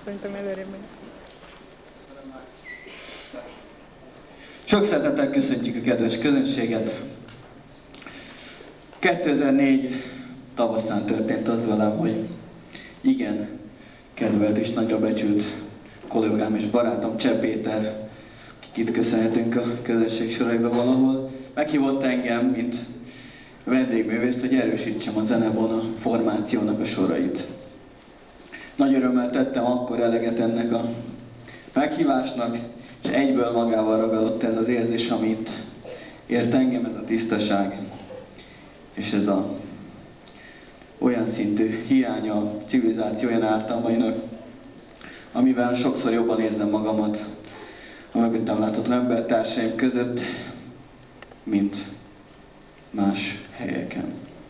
Szerintem előrébb megy. Sok szeretettel köszöntjük a kedves közönséget. 2004 tavaszán történt az velem, hogy igen, kedvelt és nagyra becsült kollégám és barátom Cseh Péter, akit köszönhetünk a közönség soraiba valahol, meghívott engem, mint vendégművészt, hogy erősítsem a Zenebona formációnak a sorait. Nagy örömmel tettem akkor eleget ennek a meghívásnak, és egyből magával ragadott ez az érzés, amit ért engem, ez a tisztaság, és ez a olyan szintű hiánya a civilizáció olyan ártalmainak, amivel sokszor jobban érzem magamat a mögöttem látható embertársaim között, mint más helyeken.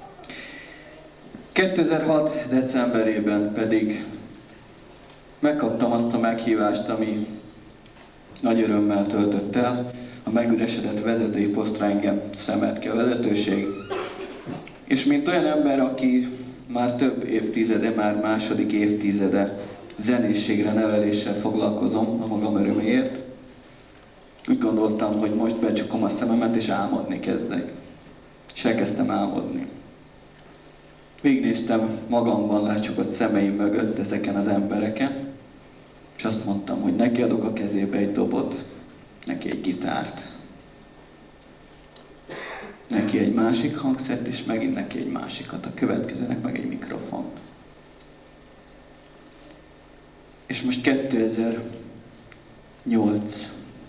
2006. decemberében pedig megkaptam azt a meghívást, ami nagy örömmel töltött el, a megüresedett vezetői posztra engem szemelt ki a vezetőség. És mint olyan ember, aki már több évtizede, már második évtizede zenészségre, neveléssel foglalkozom a magam öröméért, úgy gondoltam, hogy most becsukom a szememet és álmodni kezdek. És elkezdtem álmodni. Végignéztem magamban lecsukott szemeim mögött ezeken az embereken, és azt mondtam, hogy neki adok a kezébe egy dobot, neki egy gitárt, neki egy másik hangszert, és megint neki egy másikat, a következőnek meg egy mikrofont. És most 2008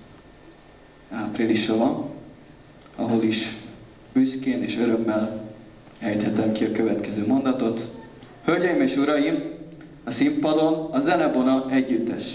áprilisa van, ahol is büszkén és örömmel ejthetem ki a következő mondatot. Hölgyeim és uraim, a színpadon a Zenebona együttes.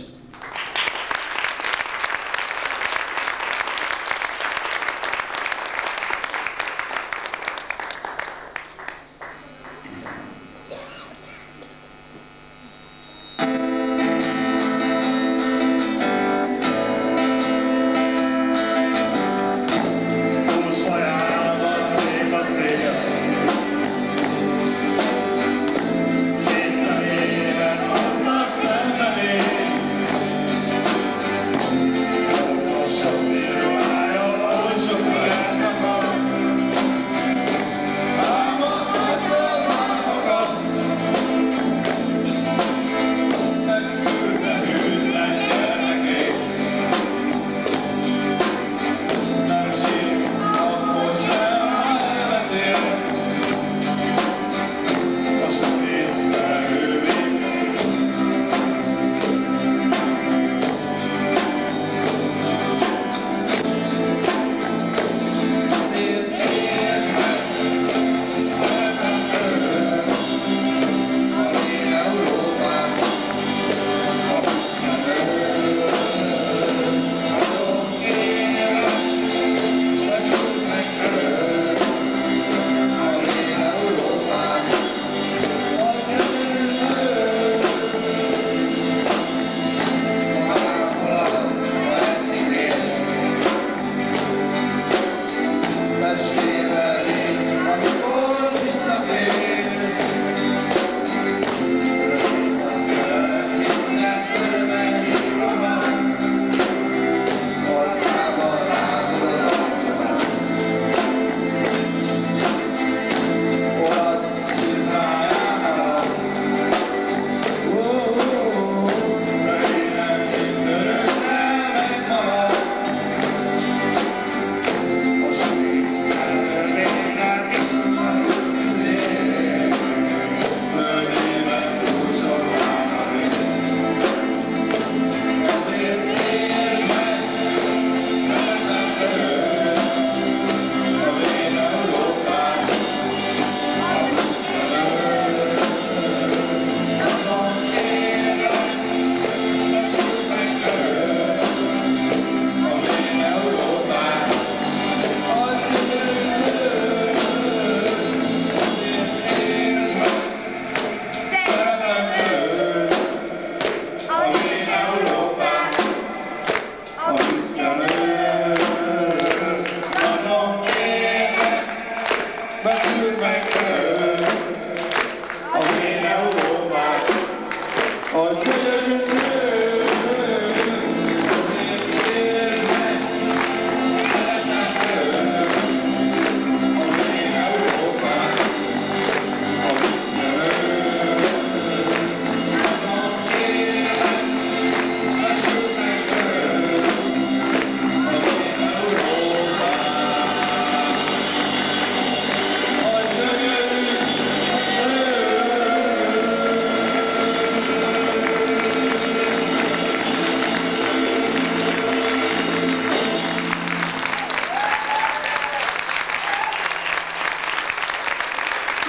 A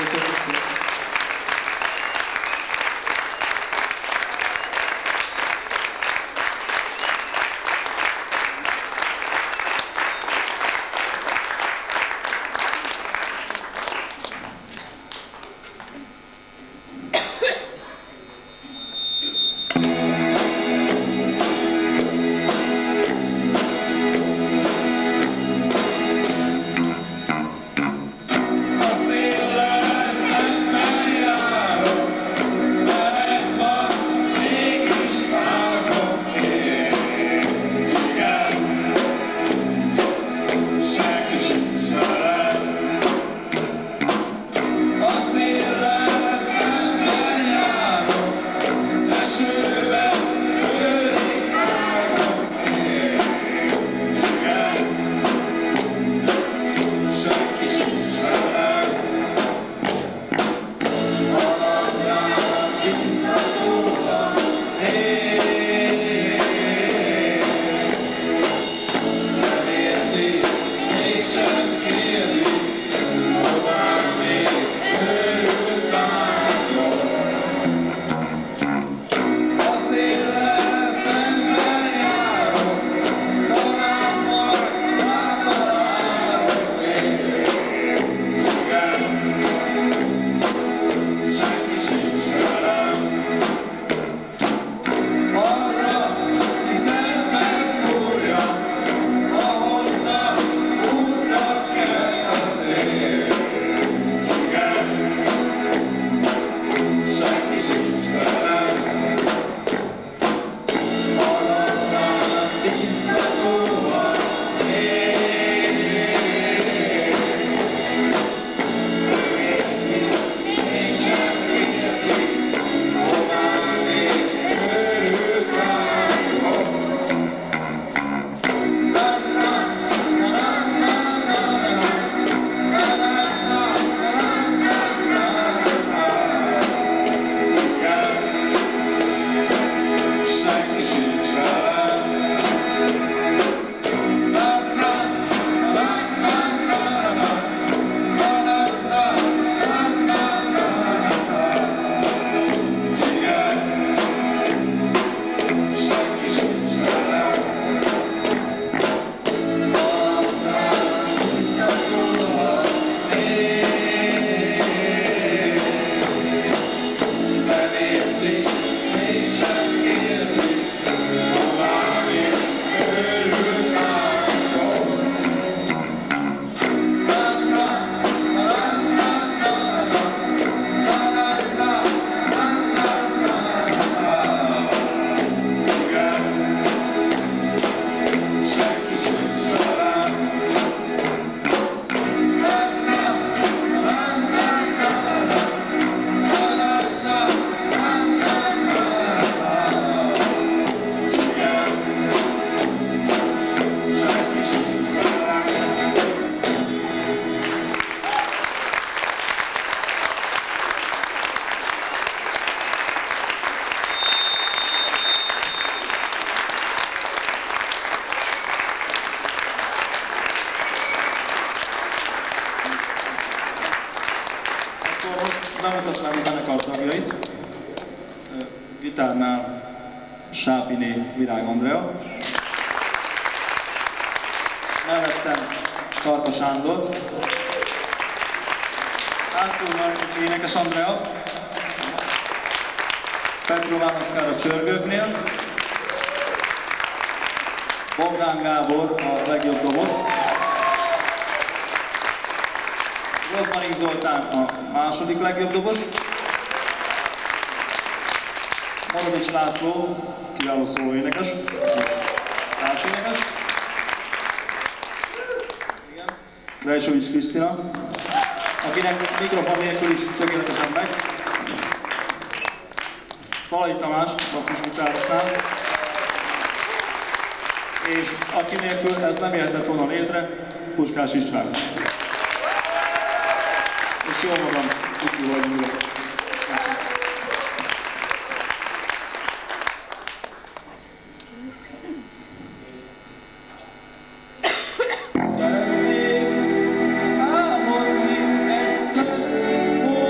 Köszönjük szépen. Bemutatnám a zenekar tagjait. Gitárnál Sápiné Virág Andrea. Mellettem Sarka Sándor. Hátul énekes Andrea. Petrován Oszkár a csörgőknél. Bogdán Gábor a legjobb dobos. Rozmarin Zoltán a második legjobb dobos. Morovics László, kiváló szólóénekes, társénekes. Rejcsovics Krisztina, akinek mikrofon nélkül is tökéletesen megy. Szalai Tamás, basszusgitárosnál. És aki nélkül ez nem jöhetett volna létre, Puskás István. És jól magam, itt vagy műre. Szeretnék álmodni egyszer,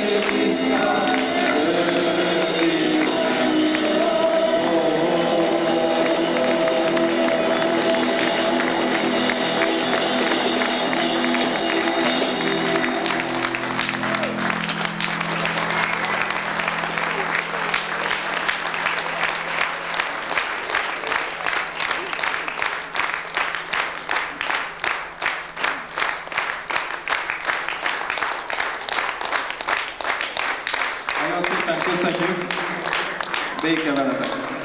Nagyon szépen köszönjük, béke veletek!